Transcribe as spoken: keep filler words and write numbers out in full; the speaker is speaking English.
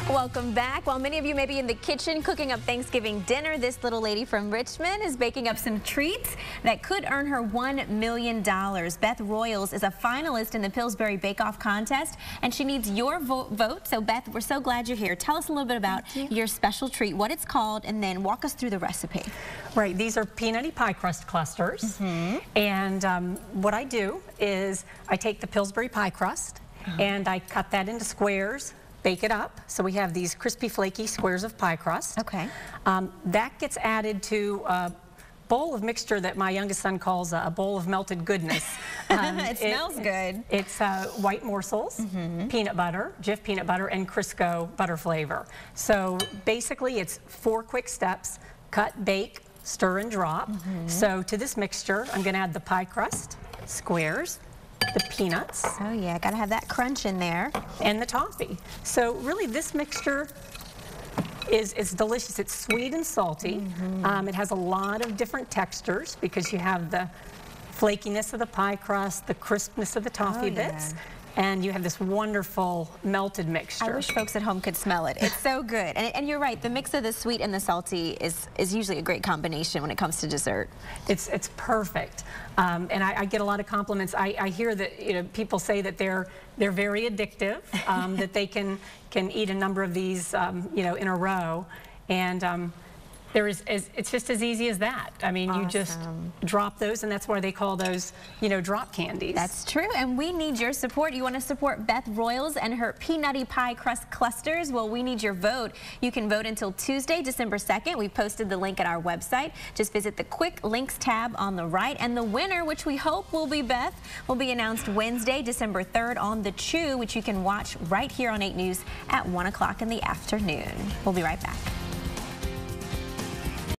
Welcome back. While many of you may be in the kitchen cooking up Thanksgiving dinner, this little lady from Richmond is baking up some treats that could earn her one million dollars. Beth Royals is a finalist in the Pillsbury Bake Off contest, and she needs your vo vote. So Beth, we're so glad you're here. Tell us a little bit about you. your special treat, what it's called, and then walk us through the recipe. Right, these are peanutty pie crust clusters. Mm-hmm. And um, what I do is I take the Pillsbury pie crust, uh-huh. and I cut that into squares, bake it up, so we have these crispy, flaky squares of pie crust. Okay. Um, that gets added to a bowl of mixture that my youngest son calls a, a bowl of melted goodness. Um, it smells it, good. It's uh, white morsels, mm-hmm. peanut butter, Jif peanut butter, and Crisco butter flavor. So basically it's four quick steps: cut, bake, stir, and drop. Mm-hmm. So to this mixture, I'm going to add the pie crust, squares, the peanuts. Oh yeah, gotta have that crunch in there. And the toffee. So really this mixture is, is delicious. It's sweet and salty. Mm-hmm. um, it has a lot of different textures because you have the flakiness of the pie crust, the crispness of the toffee oh, bits. Yeah. And you have this wonderful melted mixture. I wish folks at home could smell it. It's so good. And, and you're right, the mix of the sweet and the salty is, is usually a great combination when it comes to dessert. It's, it's perfect. Um, and I, I get a lot of compliments. I, I hear that you know people say that they're, they're very addictive, um, that they can, can eat a number of these um, you know, in a row. And um, There is, it's just as easy as that. I mean, awesome. You just drop those, and that's why they call those, you know, drop candies. That's true, and we need your support. You want to support Beth Royals and her peanutty pie crust clusters? Well, we need your vote. You can vote until Tuesday, December second. We posted the link at our website. Just visit the quick links tab on the right, and the winner, which we hope will be Beth, will be announced Wednesday, December third on The Chew, which you can watch right here on eight News at one o'clock in the afternoon. We'll be right back.